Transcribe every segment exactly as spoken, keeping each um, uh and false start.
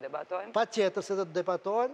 Патјето се да дебатоен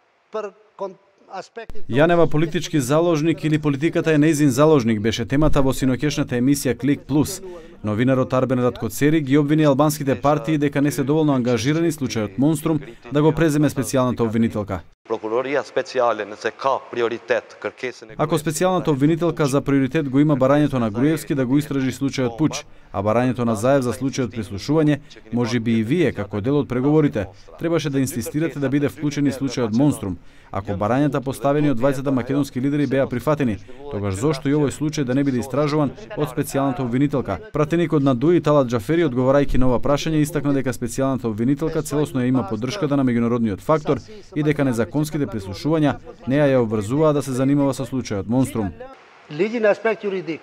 пр аспекти. Јанева политички заложник или политиката е нејзин заложник беше темата во синоќешната емисија Клик Плюс. Новинарот Арбен Раткоцери ги обвини албанските партии дека не се доволно ангажирани случајот Монструм да го преземе специјалната обвинителка. Прокурорија специјален се ка приоритет кркесене. Ако специјалната обвинителка за приоритет го има барањето на Груевски да го истражи случајот Пуч, а барањето на Заев за случајот прислушување, можеби и вие како дел од преговорите требаше да инсистирате да биде вклучен и случајот Монструм. Ако барањата поставени од двајцата македонски лидери беа прифатени, тогаш зошто и овој случај да не биде истражуван од специјалната обвинителка? Пратеникот на Дуи Талат Џафери, одговарајќи на ова прашање, истакна дека специјалната обвинителка целосно ја има поддршката на меѓународниот фактор и дека незаконските прислушувања неа ја обврзуваа да се занимава со случајот Монструм. Лиѓи на аспект юридик.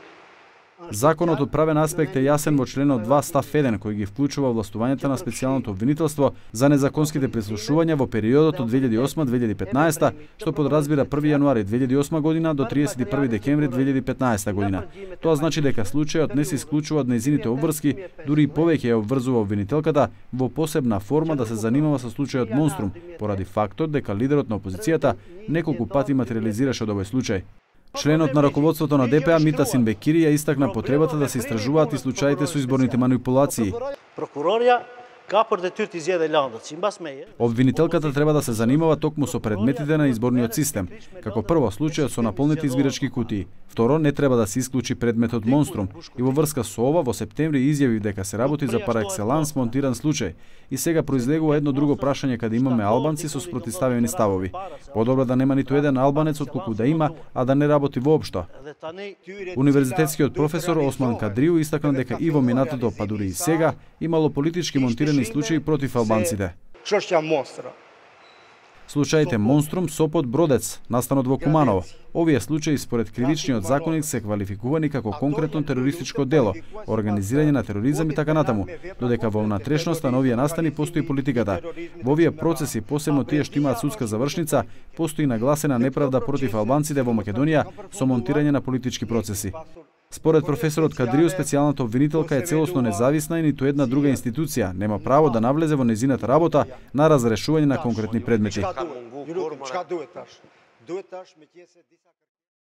Законот од правен аспект е јасен во членот два став еден кој ги вклучува властувањата на специјалното обвинителство за незаконските прислушувања во периодот од две илјади и осма до две илјади и петнаесета, што подразбира први јануари две илјади и осма година до триесет и први декември две илјади и петнаесета година. Тоа значи дека случајот не се исклучува од нејзините обврски, дури и повеќе ја обврзува обвинителката во посебна форма да се занимава со случајот Монструм, поради фактот дека лидерот на опозицијата неколку пати материализираше од овој случај. Членот на раководството на ДПА Митасин Бекири ја истакна потребата да се истражуваат и случаите со изборните манипулации. Прокурорија капор детyrт i zgjedhë landët, sipas meje. Обвинителката треба да се занимава токму со предметите на изборниот систем. Како прво, случајот со наполнети избирачки кутии. Второ, не треба да се исклучи предметот Монструм. И во врска со ова, во септември изјави дека се работи за паракселанс монтиран случај. И сега произлегува едно друго прашање каде имаме албанци со спротивставени ставови. Подобро да нема ниту еден албанец отколку да има, а да не работи воопшто. Универзитетскиот професор Осман Кадриу истакна дека и во минатото, па дури и сега, имало политички монтирани случаи против албанците. Çështja Monstra. Случаите Монструм, Сопот, Бродец, настанот во Куманово. Овие случаи според кривичниот законник се квалификувани како конкретно терористичко дело, организирање на тероризам и така натаму, додека во внатрешноста на овие настани постои политиката. Во овие процеси, посебно тие што имаат судска завршница, постои нагласена неправда против албанците во Македонија со монтирање на политички процеси. Според професорот Кадриу, специјалната обвинителка е целосно независна и ниту една друга институција нема право да навлезе во нејзината работа на разрешување на конкретни предмети.